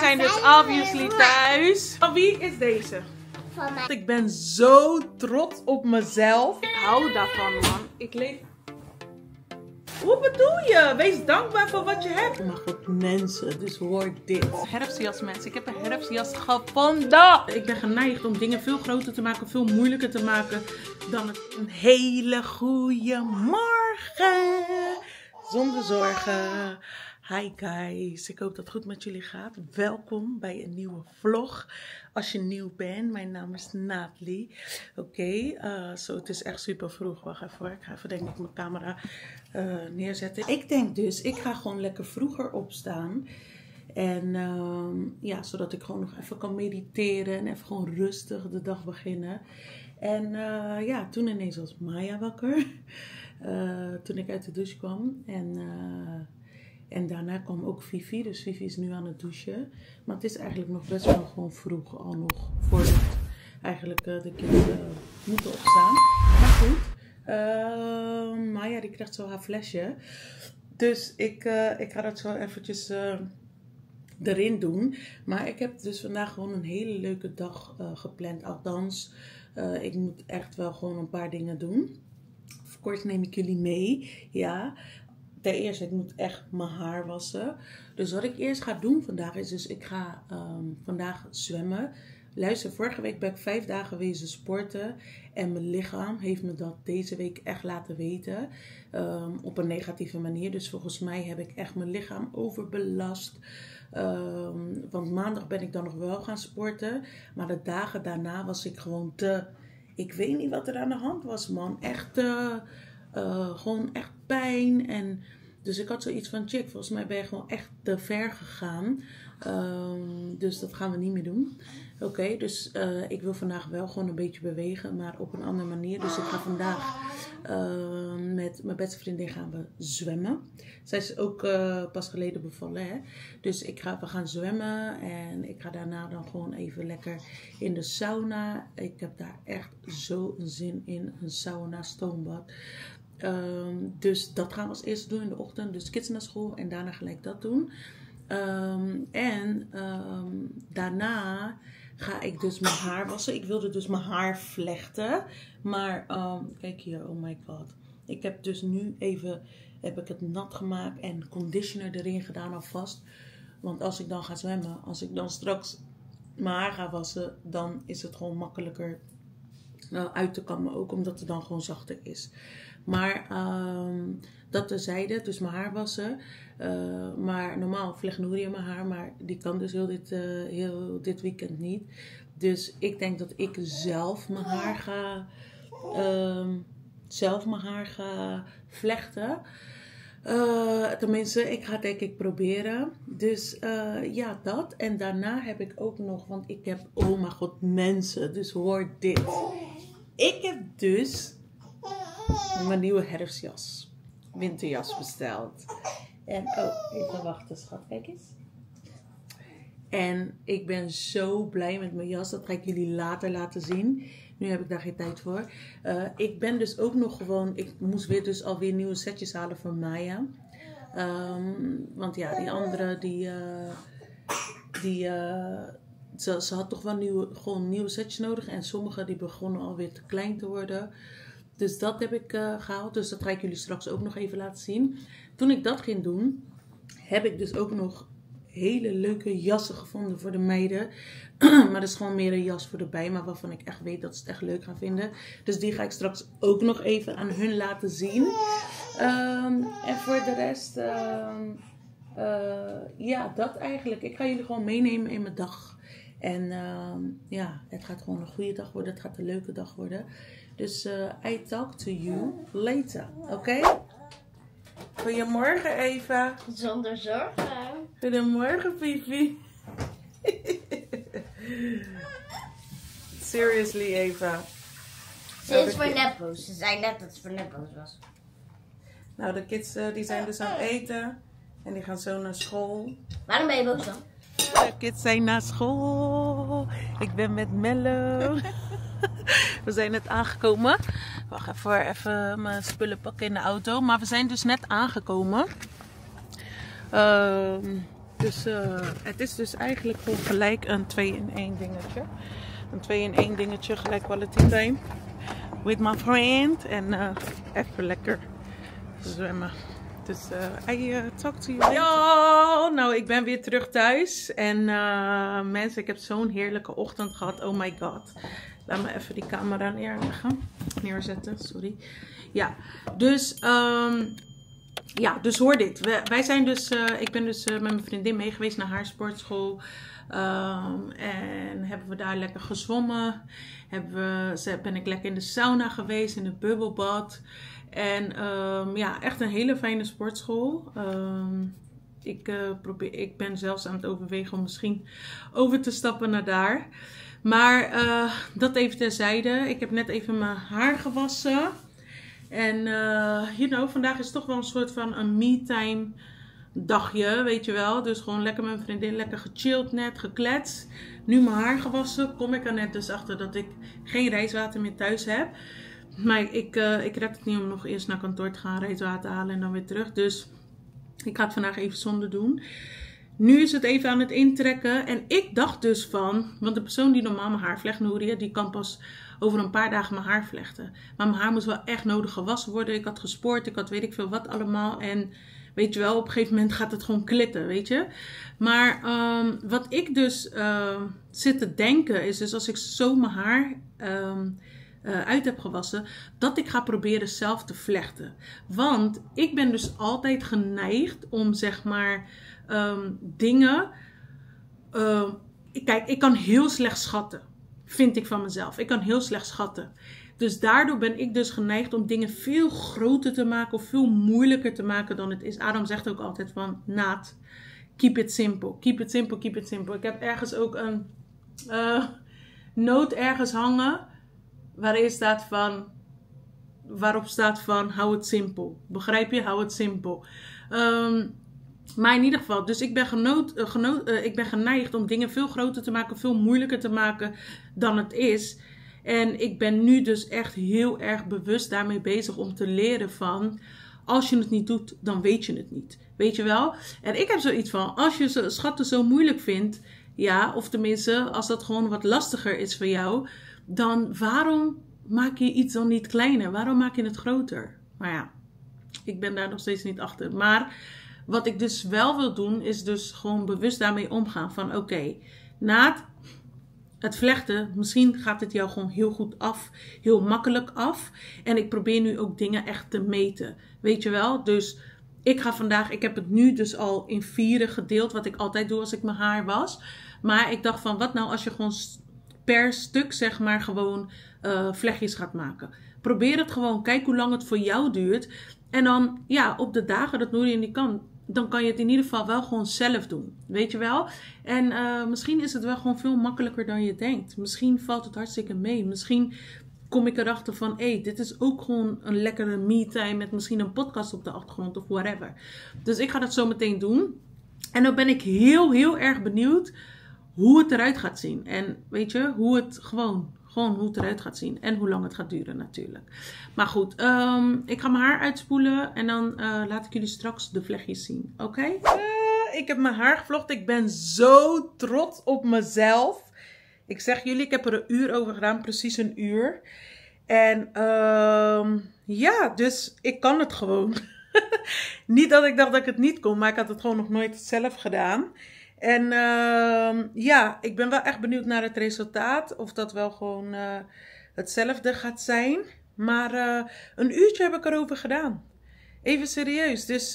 zijn dus obviously thuis. Van wie is deze? Van mij. Ik ben zo trots op mezelf. Ik hou daarvan, man. Ik leef... Hoe bedoel je? Wees dankbaar voor wat je hebt. Oh mijn god, mensen, dus hoor dit. Herfstjas, mensen. Ik heb een herfstjas gevonden. Ik ben geneigd om dingen veel groter te maken, veel moeilijker te maken dan het. Een hele goede morgen. Zonder zorgen. Hi guys, ik hoop dat het goed met jullie gaat. Welkom bij een nieuwe vlog. Als je nieuw bent, mijn naam is Nathalie. Oké, zo het is echt super vroeg. Wacht even hoor, ik ga even denk ik mijn camera neerzetten. Ik denk dus, ik ga gewoon lekker vroeger opstaan. En ja, zodat ik gewoon nog even kan mediteren en even gewoon rustig de dag beginnen. En ja, toen ineens was Maya wakker. Toen ik uit de douche kwam. En daarna kwam ook Vivi. Dus Vivi is nu aan het douchen. Maar het is eigenlijk nog best wel gewoon vroeg. Al nog voordat eigenlijk de kinderen moeten opstaan. Maar goed. Maya die krijgt zo haar flesje. Dus ik ga dat zo eventjes erin doen. Maar ik heb dus vandaag gewoon een hele leuke dag gepland. Althans, ik moet echt wel gewoon een paar dingen doen. Of course neem ik jullie mee. Ja. Ten eerste, ik moet echt mijn haar wassen. Dus wat ik eerst ga doen vandaag is dus, ik ga vandaag zwemmen. Luister, vorige week ben ik 5 dagen wezen sporten. En mijn lichaam heeft me dat deze week echt laten weten. Op een negatieve manier. Dus volgens mij heb ik echt mijn lichaam overbelast. Want maandag ben ik dan nog wel gaan sporten. Maar de dagen daarna was ik gewoon te... Ik weet niet wat er aan de hand was, man. Echt gewoon echt pijn. En dus ik had zoiets van, chick, volgens mij ben je gewoon echt te ver gegaan. Dus dat gaan we niet meer doen. Oké, dus ik wil vandaag wel gewoon een beetje bewegen, maar op een andere manier. Dus ik ga vandaag met mijn beste vriendin gaan we zwemmen. Zij is ook pas geleden bevallen, hè. Dus we gaan zwemmen en ik ga daarna dan gewoon even lekker in de sauna. Ik heb daar echt zo een zin in, een sauna, stoombad. Dus dat gaan we als eerste doen in de ochtend. Dus kids naar school en daarna gelijk dat doen. Daarna ga ik dus mijn haar wassen. Ik wilde dus mijn haar vlechten. Maar kijk hier, oh my god. Ik heb dus nu even heb ik het nat gemaakt en conditioner erin gedaan alvast. Want als ik dan ga zwemmen, als ik dan straks mijn haar ga wassen, dan is het gewoon makkelijker uit te kammen. Ook omdat het dan gewoon zachter is. Maar dat terzijde, dus mijn haar wassen. Maar normaal vlecht Nouri mijn haar, maar die kan dus heel dit weekend niet. Dus ik denk dat ik zelf mijn haar ga vlechten. Tenminste, ik ga het denk ik proberen. Dus ja, dat. En daarna heb ik ook nog, want ik heb, oh mijn god, mensen, dus hoor dit. Ik heb dus mijn nieuwe herfstjas, winterjas besteld. En oh, even wachten schat, kijk eens. En ik ben zo blij met mijn jas, dat ga ik jullie later laten zien. Nu heb ik daar geen tijd voor. Ik ben dus ook nog gewoon, ik moest weer dus alweer nieuwe setjes halen voor Maya. Want ja, die andere, ze had toch wel gewoon nieuwe setjes nodig. En sommige die begonnen alweer te klein te worden. Dus dat heb ik gehaald. Dus dat ga ik jullie straks ook nog even laten zien. Toen ik dat ging doen, heb ik dus ook nog hele leuke jassen gevonden voor de meiden. Maar dat is gewoon meer een jas voor de bij. Maar waarvan ik echt weet dat ze het echt leuk gaan vinden. Dus die ga ik straks ook nog even aan hun laten zien. En voor de rest, ja, dat eigenlijk. Ik ga jullie gewoon meenemen in mijn dag. En ja, het gaat gewoon een goede dag worden. Het gaat een leuke dag worden. Dus I talk to you later. Oké? Goedemorgen Eva. Zonder zorgen. Goedemorgen Vivi. Seriously Eva. Ze is voor neppo's. Ze zei net dat het voor neppo's was. Nou, de kids die zijn dus aan het eten. En die gaan zo naar school. Waarom ben je boos dan? De kids zijn naar school. Ik ben met Mello. We zijn net aangekomen. Wacht even mijn spullen pakken in de auto. Maar we zijn dus net aangekomen. Dus het is dus eigenlijk gewoon gelijk een 2-in-1 dingetje. Een 2-in-1 dingetje, gelijk quality time. With my friend. En even lekker zwemmen. Dus I talk to you. Yo, nou ik ben weer terug thuis. En mensen, ik heb zo'n heerlijke ochtend gehad. Oh my god. Laat me even die camera neerzetten, sorry. Ja, dus dus hoor dit. Wij zijn dus, ik ben dus met mijn vriendin mee geweest naar haar sportschool. En hebben we daar lekker gezwommen. Ben ik lekker in de sauna geweest, in het bubbelbad. En echt een hele fijne sportschool. Ik ben zelfs aan het overwegen om misschien over te stappen naar daar. Maar dat even terzijde. Ik heb net even mijn haar gewassen. En vandaag is toch wel een soort van een me-time dagje, weet je wel. Dus gewoon lekker met mijn vriendin, lekker gechilled net, gekletst. Nu mijn haar gewassen, kom ik er net dus achter dat ik geen reiswater meer thuis heb. Maar ik red het niet om nog eerst naar kantoor te gaan, reiswater halen en dan weer terug. Dus ik ga het vandaag even zonder doen. Nu is het even aan het intrekken. En ik dacht dus want de persoon die normaal mijn haar vlecht, Nouria, die kan pas over een paar dagen mijn haar vlechten. Maar mijn haar moest wel echt nodig gewassen worden. Ik had gesport, ik had weet ik veel wat allemaal. En weet je wel, op een gegeven moment gaat het gewoon klitten, weet je. Maar wat ik dus zit te denken is dus als ik zo mijn haar uit heb gewassen, dat ik ga proberen zelf te vlechten. Want ik ben dus altijd geneigd om zeg maar dingen... Kijk, ik kan heel slecht schatten. Vind ik van mezelf. Ik kan heel slecht schatten. Dus daardoor ben ik dus geneigd om dingen veel groter te maken of veel moeilijker te maken dan het is. Adam zegt ook altijd van, Naat, keep it simple. Keep it simple, keep it simple. Ik heb ergens ook een noot ergens hangen waarop staat van, hou het simpel. Begrijp je? Hou het simpel. Maar in ieder geval, dus ik ben geneigd om dingen veel groter te maken, veel moeilijker te maken dan het is. En ik ben nu dus echt heel erg bewust daarmee bezig om te leren van, als je het niet doet, dan weet je het niet. Weet je wel? En ik heb zoiets van, als je schatten zo moeilijk vindt, ja, of tenminste, als dat gewoon wat lastiger is voor jou, dan waarom maak je iets dan niet kleiner? Waarom maak je het groter? Maar ja, ik ben daar nog steeds niet achter. Maar wat ik dus wel wil doen, is dus gewoon bewust daarmee omgaan. Van oké, Naat, het vlechten, misschien gaat het jou gewoon heel goed af. Heel makkelijk af. En ik probeer nu ook dingen echt te meten. Weet je wel? Dus ik heb het nu dus al in 4 gedeeld. Wat ik altijd doe als ik mijn haar was. Maar ik dacht van, wat nou als je gewoon per stuk zeg maar gewoon vlechtjes gaat maken. Probeer het gewoon. Kijk hoe lang het voor jou duurt. En dan, ja, op de dagen dat Nouria niet kan, dan kan je het in ieder geval wel gewoon zelf doen. Weet je wel? En misschien is het wel gewoon veel makkelijker dan je denkt. Misschien valt het hartstikke mee. Misschien kom ik erachter van, dit is ook gewoon een lekkere me-time met misschien een podcast op de achtergrond of whatever. Dus ik ga dat zo meteen doen. En dan ben ik heel, heel erg benieuwd hoe het eruit gaat zien. En weet je, hoe het gewoon hoe het eruit gaat zien. En hoe lang het gaat duren natuurlijk. Maar goed, ik ga mijn haar uitspoelen. En dan laat ik jullie straks de vlechtjes zien. Oké? Ik heb mijn haar gevlochten. Ik ben zo trots op mezelf. Ik zeg jullie, ik heb er 1 uur over gedaan. Precies 1 uur. En ja, dus ik kan het gewoon. Niet dat ik dacht dat ik het niet kon. Maar ik had het gewoon nog nooit zelf gedaan. En ja, ik ben wel echt benieuwd naar het resultaat. Of dat wel gewoon hetzelfde gaat zijn. Maar 1 uurtje heb ik erover gedaan. Even serieus. Dus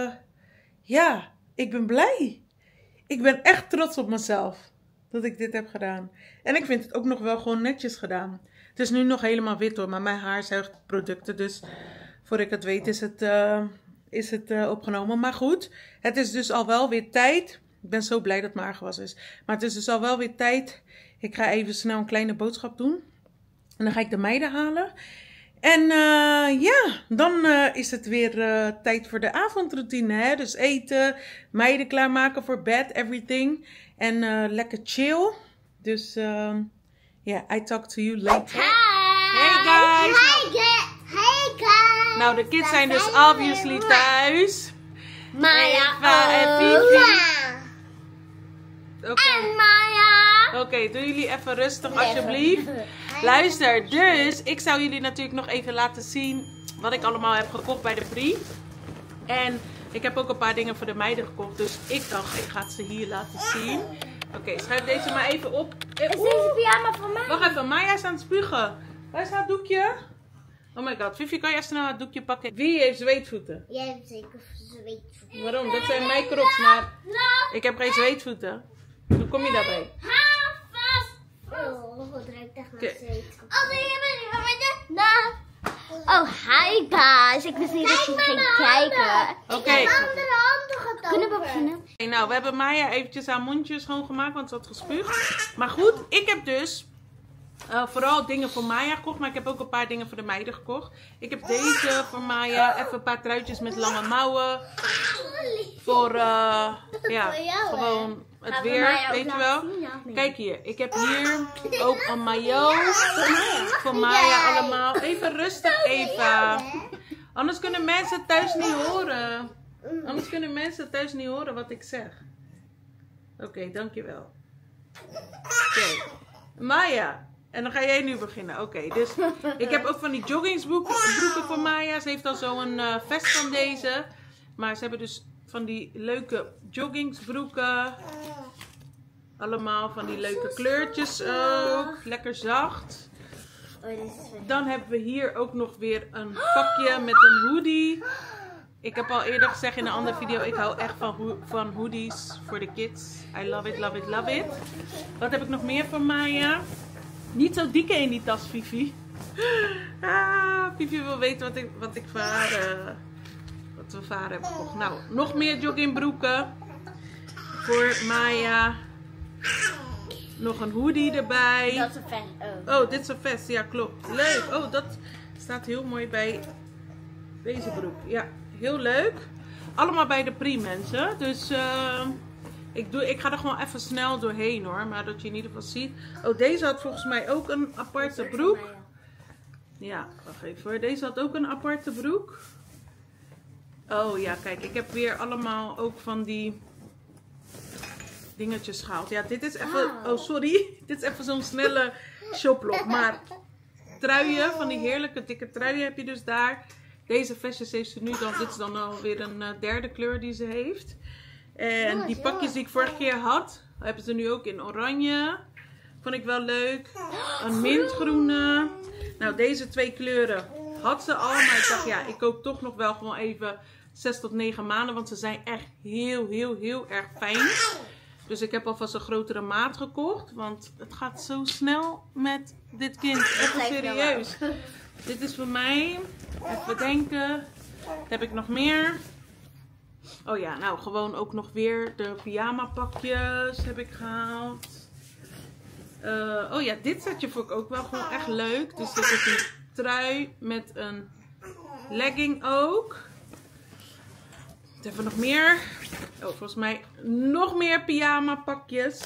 ja, ik ben blij. Ik ben echt trots op mezelf dat ik dit heb gedaan. En ik vind het ook nog wel gewoon netjes gedaan. Het is nu nog helemaal wit hoor, maar mijn haar zuigt producten. Dus voor ik het weet is het opgenomen. Maar goed, het is dus al wel weer tijd. Ik ben zo blij dat mijn haar gewassen is. Maar het is dus al wel weer tijd. Ik ga even snel een kleine boodschap doen. En dan ga ik de meiden halen. En ja, dan is het weer tijd voor de avondroutine. Hè? Dus eten, meiden klaarmaken voor bed, everything. En lekker chill. Dus ja, I talk to you later. Hey guys! Hey guys! Nou, de kids zijn dus obviously thuis. Maya Eva en Fifi. En Maya. Oké, doen jullie even rustig alsjeblieft. Luister, dus ik zou jullie natuurlijk nog even laten zien wat ik allemaal heb gekocht bij de Pri. En ik heb ook een paar dingen voor de meiden gekocht. Dus ik dacht, ik ga het ze hier laten zien. Oké, schrijf deze maar even op. Is deze pyjama voor mij? Wacht even, Maya is aan het spugen. Waar is haar doekje? Oh my god, Vivi, kan jij snel het doekje pakken? Wie heeft zweetvoeten? Jij hebt zeker zweetvoeten. Waarom? Dat zijn mijn crocs, maar ik heb geen zweetvoeten. Hoe kom je daarbij? Ha, vast! Oh, het ruikt echt naar zweet. Oh, hi guys. Ik wist niet dat je ging kijken. Oké. Kunnen we beginnen? Nou, we hebben Maya eventjes haar mondje schoongemaakt, want ze had gespuugd. Maar goed, ik heb dus vooral dingen voor Maya gekocht, maar ik heb ook een paar dingen voor de meiden gekocht. Ik heb deze voor Maya, even een paar truitjes met lange mouwen. Voor, ja, gewoon het weer, weet je wel. Kijk hier, ik heb hier ook een maillot voor Maya allemaal. Even rustig, Eva. Anders kunnen mensen thuis niet horen. Anders kunnen mensen thuis niet horen wat ik zeg. Oké, dankjewel. Oké, Maya. En dan ga jij nu beginnen. Oké, dus ik heb ook van die joggingsbroeken voor Maya. Ze heeft al zo'n vest van deze. Maar ze hebben dus van die leuke joggingsbroeken. Allemaal van die leuke kleurtjes ook. Lekker zacht. Dan hebben we hier ook nog weer een pakje met een hoodie. Ik heb al eerder gezegd in een andere video, ik hou echt van hoodies voor de kids. I love it, love it, love it. Wat heb ik nog meer van Maya? Niet zo dikke in die tas, Vivi. Vivi wil weten wat we voor haar hebben gekocht. Nou, nog meer joggingbroeken voor Maya. Nog een hoodie erbij. Dat is een vest. Oh, dit is een vest. Ja, klopt. Leuk. Oh, dat staat heel mooi bij deze broek. Ja, heel leuk. Allemaal bij de Pri, mensen. Dus ik ga er gewoon even snel doorheen hoor. Maar dat je in ieder geval ziet. Oh, deze had volgens mij ook een aparte broek. Ja, wacht even hoor. Deze had ook een aparte broek. Oh ja, kijk. Ik heb weer allemaal ook van die dingetjes gehaald. Ja, dit is even... Oh, sorry. Dit is even zo'n snelle shoplog. Maar truien, van die heerlijke dikke truien heb je dus daar. Deze vestjes heeft ze nu dan. Dit is dan alweer een derde kleur die ze heeft. En die pakjes die ik vorige keer had, hebben ze nu ook in oranje. Vond ik wel leuk. Een mintgroene. Nou, deze twee kleuren had ze al. Maar ik dacht, ja, ik koop toch nog wel gewoon even 6 tot 9 maanden. Want ze zijn echt heel erg fijn. Dus ik heb alvast een grotere maat gekocht. Want het gaat zo snel met dit kind. Even serieus. Dit is voor mij. Even denken. Wat heb ik nog meer? Oh ja, nou gewoon ook nog weer de pyjama pakjes heb ik gehaald. Oh ja, dit setje vond ik ook wel gewoon echt leuk. Dus dit is een trui met een legging ook. Wat hebben we nog meer? Oh, volgens mij nog meer pyjama pakjes.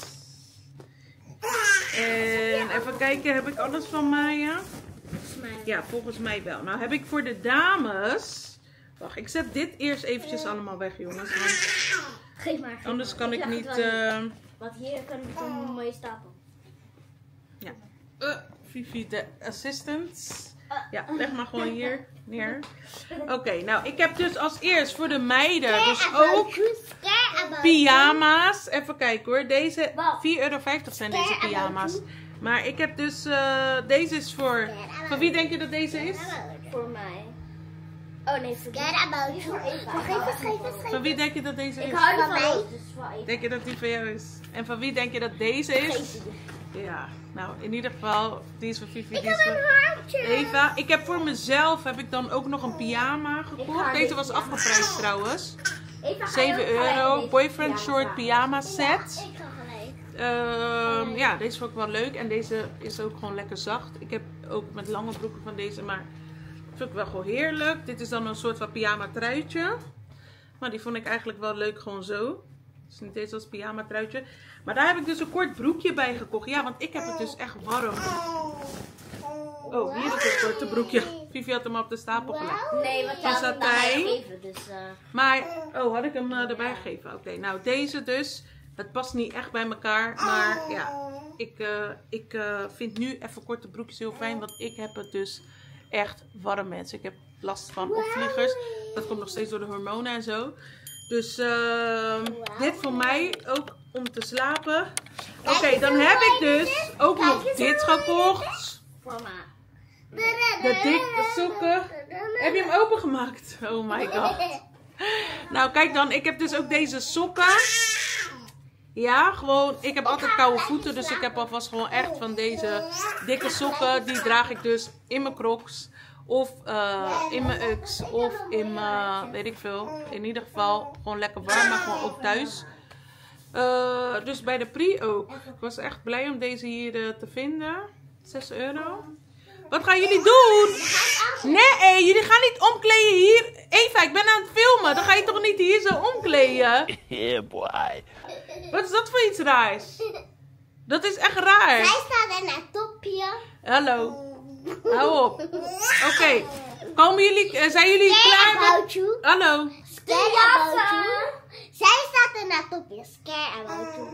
En even kijken, heb ik alles van Maya? Ja, volgens mij wel. Nou heb ik voor de dames... Wacht, ik zet dit eerst eventjes allemaal weg, jongens. Geef maar. Anders kan ik niet... Want hier kan ik een mooie stapel. Ja. Vivi, de assistant. Ja, leg maar gewoon hier neer. Oké, nou ik heb dus als eerst voor de meiden dus ook pyjama's. Even kijken hoor. Deze €4,50 zijn deze pyjama's. Maar ik heb dus... deze is voor... Van wie denk je dat deze is? Voor mij. Oh nee, voor Eva. Van wie denk je dat deze is? Ik hou van mij. Dus denk je dat die van jou is? En van wie denk je dat deze is? Ja, nou in ieder geval, die is voor Vivi, die is voor Eva. Ik heb voor mezelf, heb ik dan ook nog een pyjama gekocht. Deze was afgeprijsd trouwens. €7. Boyfriend short pyjama set. Ja, deze vond ik wel leuk. En deze is ook gewoon lekker zacht. Ik heb ook met lange broeken van deze, maar vind ik wel gewoon heerlijk. Dit is dan een soort van pyjama truitje. Maar die vond ik eigenlijk wel leuk gewoon zo. Dus niet deze als pyjama truitje. Maar daar heb ik dus een kort broekje bij gekocht. Ja, want ik heb het dus echt warm. Oh, hier is het korte broekje. Vivi had hem op de stapel gelegd. Nee, wat had ik gegeven, dus... Maar, oh, had ik hem erbij gegeven? Oké, nou deze dus. Het past niet echt bij elkaar. Maar ja, ik vind nu even korte broekjes heel fijn. Want ik heb het dus echt warm, mensen. Ik heb last van opvliegers. Dat komt nog steeds door de hormonen en zo. Dus dit voor mij ook om te slapen. Oké, dan heb ik dus ook nog dit gekocht. De dikke sokken. Heb je hem opengemaakt? Oh my god. Nou, kijk dan. Ik heb dus ook deze sokken. Ja, gewoon. Ik heb altijd koude voeten. Dus ik heb alvast gewoon echt van deze dikke sokken. Die draag ik dus in mijn crocs. Of in mijn Ux. Of in mijn, weet ik veel. In ieder geval gewoon lekker warm. Maar gewoon ook thuis. Dus bij de Pri ook. Ik was echt blij om deze hier te vinden. 6 euro. Wat gaan jullie doen? Nee, jullie gaan niet omkleden hier. Eva, ik ben aan het filmen. Dan ga je toch niet hier zo omkleden? Yeah, boy. Wat is dat voor iets raars? Dat is echt raar. Zij staat in het topje. Hallo. Hou op. Oké. Komen jullie, zijn jullie klaar met... Hallo. Scare about you. Zij staat in het topje. Scare about you.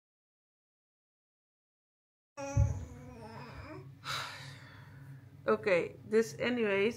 Oké, dus anyways.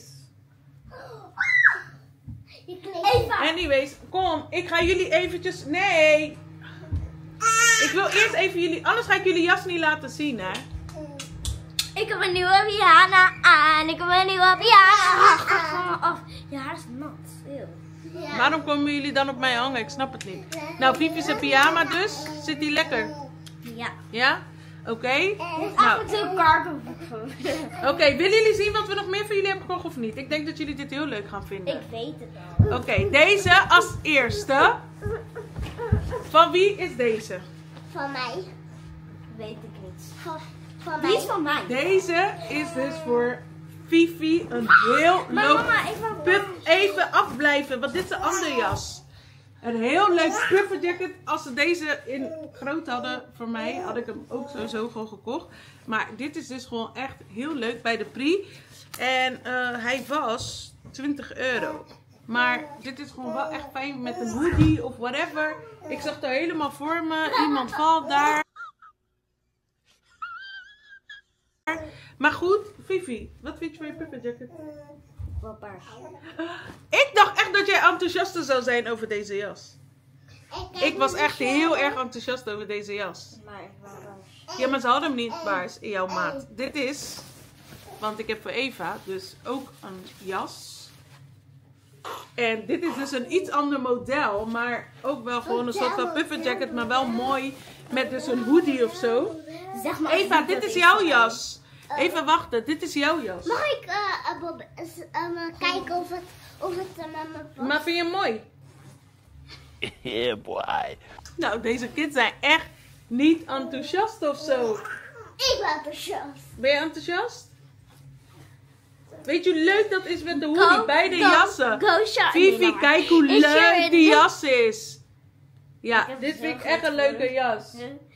Eva. Anyways, kom. Ik ga jullie eventjes... Nee. Ik wil eerst even jullie... Anders ga ik jullie jas niet laten zien, hè. Ik heb een nieuwe pyjama aan. Ik heb een nieuwe pyjama. Je haar is nat. Ja. Waarom komen jullie dan op mij hangen? Ik snap het niet. Nou, Vivi's pyjama dus. Zit die lekker? Ja. Ja? Oké. Nou. Nou, Oké, willen jullie zien wat we nog meer voor jullie hebben gekocht of niet? Ik denk dat jullie dit heel leuk gaan vinden. ik weet het al. Oké, deze als eerste. Van wie is deze? Van mij. Weet ik niet. Van mij. Die is van mij. Deze is dus voor Vivi een heel Maar leuk... mama, Even afblijven, want dit is een andere jas. Een heel leuk pufferjacket. Als ze deze in groot hadden voor mij, had ik hem ook sowieso gewoon gekocht. Maar dit is dus gewoon echt heel leuk bij de Pri. En hij was 20 euro. Maar dit is gewoon wel echt fijn met een hoodie of whatever. Ik zag er helemaal voor me. Iemand valt daar. Maar goed, Vivi, wat vind je van je pufferjacket? Wel paars. Ik dacht echt dat jij enthousiaster zou zijn over deze jas. Ik was echt heel erg enthousiast over deze jas. Maar ik wel paars. Ja, maar ze hadden hem niet paars in jouw maat. Dit is, want ik heb voor Eva dus ook een jas. En dit is dus een iets ander model, maar ook wel gewoon een soort van pufferjacket, maar wel mooi met dus een hoodie of zo. Zeg maar Eva, dit is jouw jas. Even wachten, dit is jouw jas. Mag ik kijken of het met me past? Maar vind je hem mooi? Yeah, boy. Nou, deze kids zijn echt niet enthousiast of zo. Ik ben enthousiast. Ben je enthousiast? Weet je hoe leuk dat is met de hoodie? Beide jassen. Vivi, kijk hoe leuk die jas is. Ja, dit vind ik echt een leuke jas.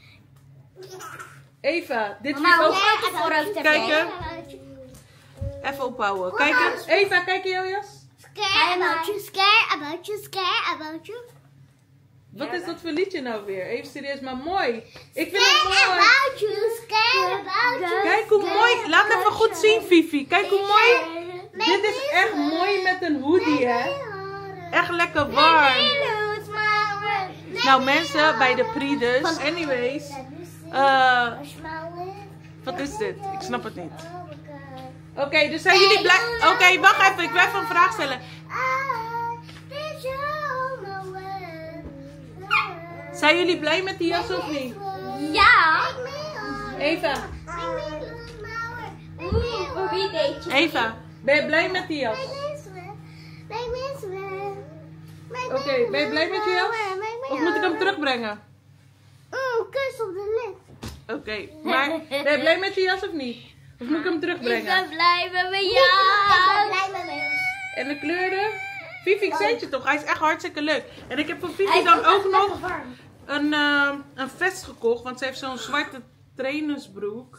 Eva, dit vind ik ook... Kijken. Even ophouden. Kijken. Eva, kijk in jouw jas. Scare about you, scare about you, scare about you. Wat is dat voor liedje nou weer? Even serieus, maar mooi. Ik vind het mooi. Scare about you, scare about you. Kijk hoe mooi. Laat even goed zien, Vivi. Kijk hoe mooi. Dit is echt mooi met een hoodie, hè. Echt lekker warm. Nou mensen, bij de Pri dus. Anyways. Wat is dit? Ik snap het niet. Oké, dus zijn jullie blij... Oké, wacht even. Ik wil even een vraag stellen. Zijn jullie blij met die jas of niet? Ja. Eva. Eva, ben je blij met die jas? Oké, ben je blij met je jas? Of moet ik hem terugbrengen? Kus op de lip. Oké, maar ben je blij met je jas of niet? Of moet ik hem terugbrengen? Ik ben blij met mijn jas. En de kleuren? Vivi, ik zei het je toch, hij is echt hartstikke leuk. En ik heb voor Vivi dan ook nog een vest gekocht, want ze heeft zo'n zwarte trainersbroek.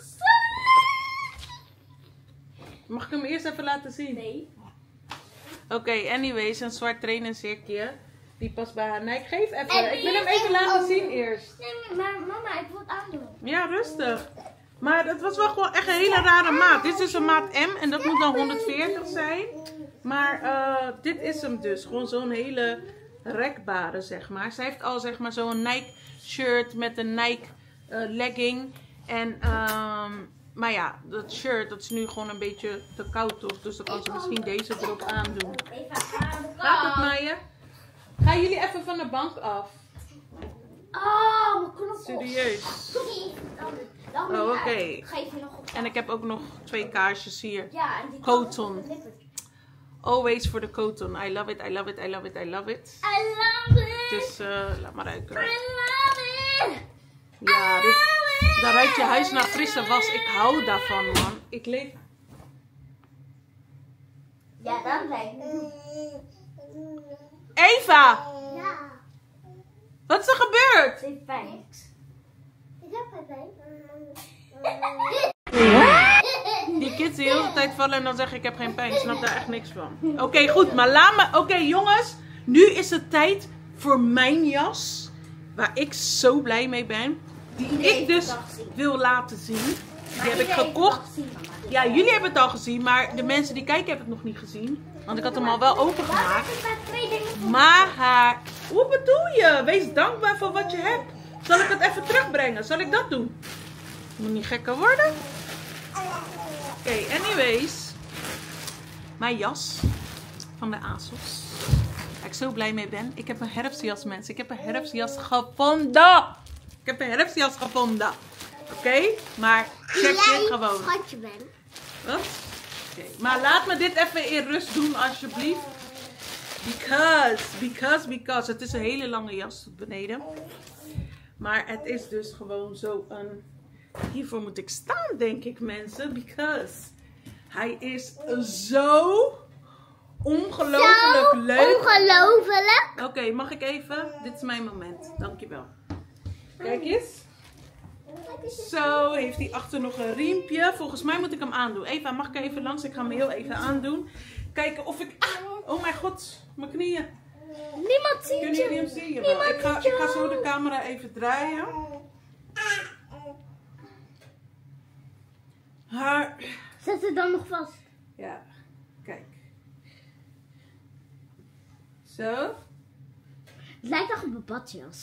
Mag ik hem eerst even laten zien? Nee. Oké, anyways, een zwart trainersjekje. Die past bij haar nek. Geef even. Ik wil hem even laten zien eerst. Nee, maar mama, ik wil het aandoen. Ja, rustig. Maar het was wel gewoon echt een hele rare maat. Dit is een maat M en dat moet dan 140 zijn. Maar dit is hem dus. Gewoon zo'n hele rekbare, zeg maar. Zij heeft al, zeg maar, zo'n Nike shirt met een Nike legging. En, maar ja, dat shirt, dat is nu gewoon een beetje te koud, toch? Dus dan kan ze misschien deze erop aandoen. Gaat het, Maya? Gaan jullie even van de bank af? Oh, mijn knoppels. Serieus? Oh, oké. Geef je nog op. En ik heb ook nog 2 kaarsjes hier. Ja, en die Cotton. Always for the cotton. I love it, I love it, I love it, I love it. I love it. Dus laat maar ruiken. I love it. Ja, daar ruikt je huis naar frisse was. Ik hou daarvan, man. Ik leef... Ja, dat lijkt me. Eva! Ja. Wat is er gebeurd? Ze heeft pijn. Ik heb geen pijn. Die kids die de hele tijd vallen en dan zeggen ik heb geen pijn. Ik snap daar echt niks van. Oké, goed. Maar laat me... Oké, jongens. Nu is het tijd voor mijn jas. Waar ik zo blij mee ben. Die ik dus wil laten zien. Die heb ik gekocht. Ja, jullie hebben het al gezien. Maar de mensen die kijken hebben het nog niet gezien. Want ik had hem al wel opengemaakt. Maar... Hoe bedoel je? Wees dankbaar voor wat je hebt. Zal ik het even terugbrengen? Zal ik dat doen? Moet niet gekker worden. Oké, anyways. Mijn jas van de ASOS. Waar ik zo blij mee ben. Ik heb een herfstjas, mensen. Ik heb een herfstjas gevonden. Ik heb een herfstjas gevonden. Oké, maar check dit gewoon. Schatje ben. Wat? Oké, maar laat me dit even in rust doen, alsjeblieft. Because. Het is een hele lange jas tot beneden. Maar het is dus gewoon zo een... Hiervoor moet ik staan, denk ik, mensen. Because hij is zo ongelooflijk leuk. Ongelooflijk. Oké, mag ik even? Dit is mijn moment. Dankjewel. Kijk eens. Zo, heeft hij achter nog een riempje. Volgens mij moet ik hem aandoen. Eva, mag ik even langs? Ik ga hem heel even aandoen. Kijken of ik... Oh mijn god, mijn knieën. Niemand ziet Kunnen jullie hem zien? Jawel. Ik ga zo de camera even draaien. Haar... Zet het dan nog vast. Ja, kijk. Zo. Het lijkt toch op een badjas.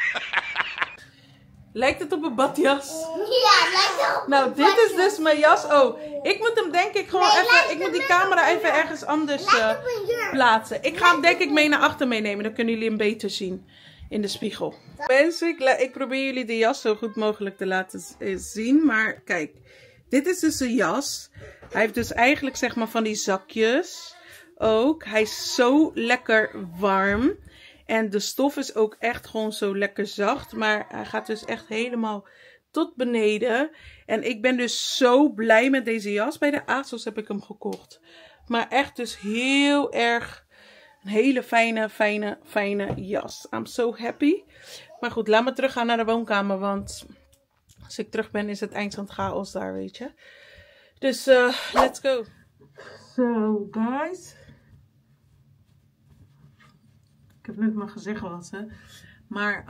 Lijkt het op een badjas? Ja, het lijkt toch op Nou, een dit is badjas. dus mijn jas. Oh, ik moet hem denk ik gewoon even... Ik moet die camera even ergens anders plaatsen. Ik ga hem denk ik mee naar achter meenemen. Dan kunnen jullie hem beter zien in de spiegel. Mensen, ik probeer jullie de jas zo goed mogelijk te laten zien. Maar kijk, dit is dus een jas. Hij heeft dus eigenlijk zeg maar van die zakjes ook. Hij is zo lekker warm. En de stof is ook echt gewoon zo lekker zacht. Maar hij gaat dus echt helemaal tot beneden. En ik ben dus zo blij met deze jas. Bij de ASOS heb ik hem gekocht. Maar echt dus heel erg een hele fijne jas. I'm so happy. Maar goed, laat me terug gaan naar de woonkamer. Want als ik terug ben is het eind van het chaos daar, weet je. Dus let's go. So guys. Ik heb net mijn gezicht gewassen. Maar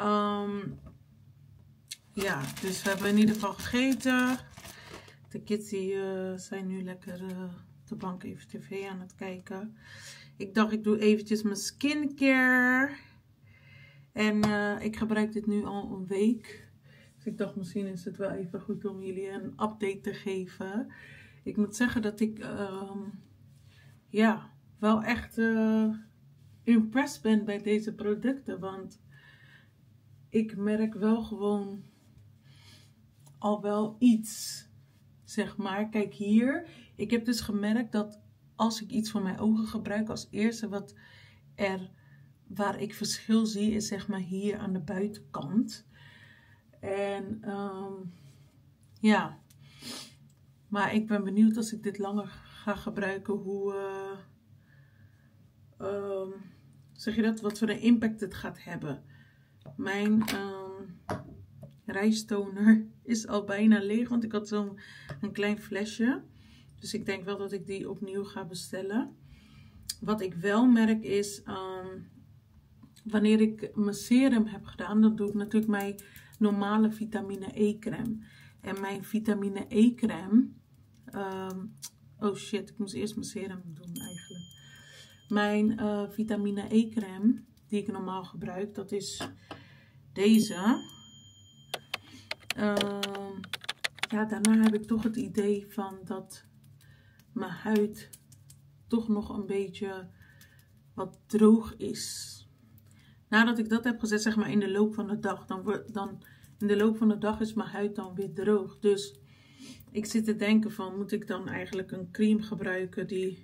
ja, dus we hebben in ieder geval gegeten. De kids die, zijn nu lekker op de bank even tv aan het kijken. Ik dacht ik doe eventjes mijn skincare. En ik gebruik dit nu al een week. Dus ik dacht misschien is het wel even goed om jullie een update te geven. Ik moet zeggen dat ik ja, wel echt... impressed ben bij deze producten, want ik merk wel gewoon al wel iets, zeg maar. Kijk hier, ik heb dus gemerkt dat als ik iets voor mijn ogen gebruik, als eerste waar ik verschil zie, is zeg maar hier aan de buitenkant. En ja, maar ik ben benieuwd als ik dit langer ga gebruiken, hoe... zeg je dat? Wat voor een impact het gaat hebben. Mijn rijstoner is al bijna leeg. Want ik had zo'n klein flesje. Dus ik denk wel dat ik die opnieuw ga bestellen. Wat ik wel merk is... wanneer ik mijn serum heb gedaan, dan doe ik natuurlijk mijn normale vitamine E crème. En mijn vitamine E crème, oh shit, ik moest eerst mijn serum doen eigenlijk. Mijn vitamine E crème die ik normaal gebruik, dat is deze. Ja, daarna heb ik toch het idee van dat mijn huid toch nog een beetje wat droog is. Nadat ik dat heb gezet, zeg maar in de loop van de dag, dan in de loop van de dag is mijn huid dan weer droog. Dus ik zit te denken van, moet ik dan eigenlijk een crème gebruiken die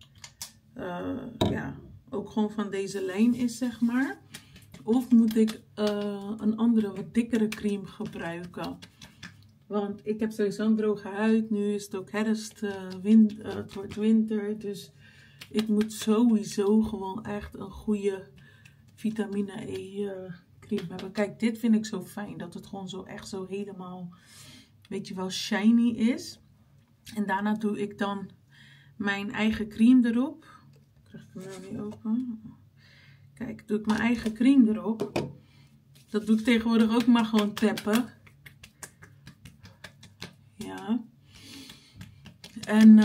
ja, ook gewoon van deze lijn is, zeg maar. Of moet ik een andere, wat dikkere crème gebruiken. Want ik heb sowieso een droge huid. Nu is het ook herfst, het wordt winter. Dus ik moet sowieso gewoon echt een goede vitamine E crème hebben. Kijk, dit vind ik zo fijn. Dat het gewoon zo echt zo helemaal, weet je wel, shiny is. En daarna doe ik dan mijn eigen crème erop. Krijg ik hem nou niet open? Kijk, doe ik mijn eigen crème erop. Dat doe ik tegenwoordig ook maar gewoon tappen. Ja. En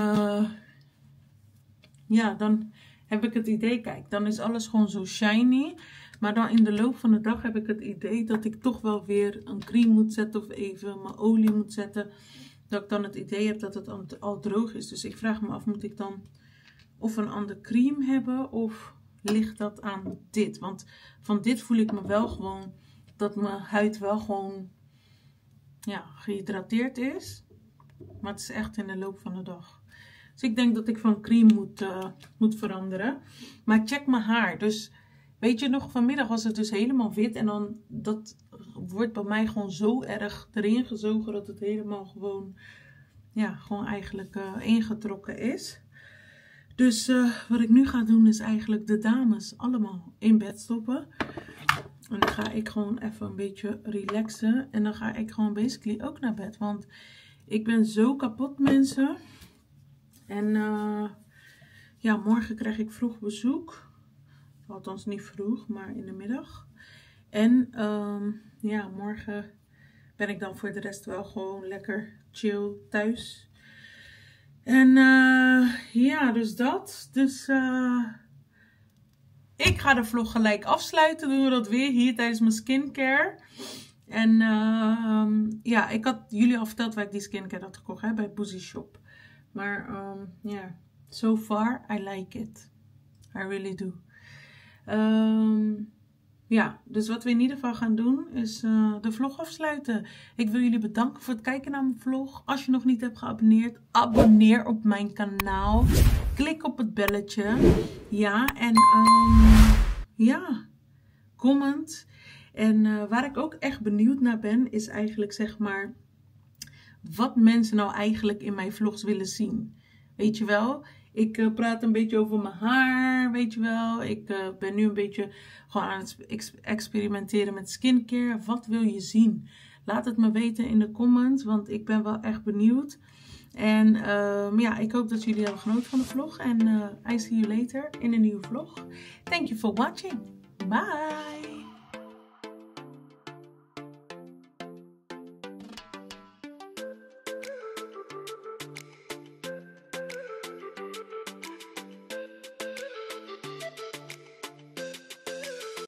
ja, dan heb ik het idee, kijk, dan is alles gewoon zo shiny. Maar dan in de loop van de dag heb ik het idee dat ik toch wel weer een crème moet zetten of even mijn olie moet zetten. Dat ik dan het idee heb dat het al droog is. Dus ik vraag me af, moet ik dan of een andere crème hebben of ligt dat aan dit? Want van dit voel ik me wel gewoon dat mijn huid wel gewoon, ja, gehydrateerd is. Maar het is echt in de loop van de dag. Dus ik denk dat ik van crème moet veranderen. Maar check mijn haar. Dus weet je nog, vanmiddag was het dus helemaal wit. En dan, dat wordt bij mij gewoon zo erg erin gezogen dat het helemaal gewoon, ja, gewoon eigenlijk ingetrokken is. Dus wat ik nu ga doen is eigenlijk de dames allemaal in bed stoppen. En dan ga ik gewoon even een beetje relaxen. En dan ga ik gewoon basically ook naar bed. Want ik ben zo kapot, mensen. En ja, morgen krijg ik vroeg bezoek. Althans niet vroeg, maar in de middag. En ja, morgen ben ik dan voor de rest wel gewoon lekker chill thuis. En ja, dus dat. Dus ik ga de vlog gelijk afsluiten. Doen we dat weer hier tijdens mijn skincare. En ja, ik had jullie al verteld waar ik die skincare had gekocht, hè, bij Boozy Shop. Maar ja, so far I like it. I really do. Ja, dus wat we in ieder geval gaan doen is de vlog afsluiten. Ik wil jullie bedanken voor het kijken naar mijn vlog. Als je nog niet hebt geabonneerd, abonneer op mijn kanaal. Klik op het belletje. Ja, en ja, comment. En waar ik ook echt benieuwd naar ben, is eigenlijk zeg maar wat mensen nou eigenlijk in mijn vlogs willen zien. Weet je wel, ik praat een beetje over mijn haar, weet je wel. Ik ben nu een beetje gewoon aan het experimenteren met skincare. Wat wil je zien? Laat het me weten in de comments, want ik ben wel echt benieuwd. En ja, ik hoop dat jullie hebben genoten van de vlog. En I see you later in een nieuwe vlog. Thank you for watching. Bye!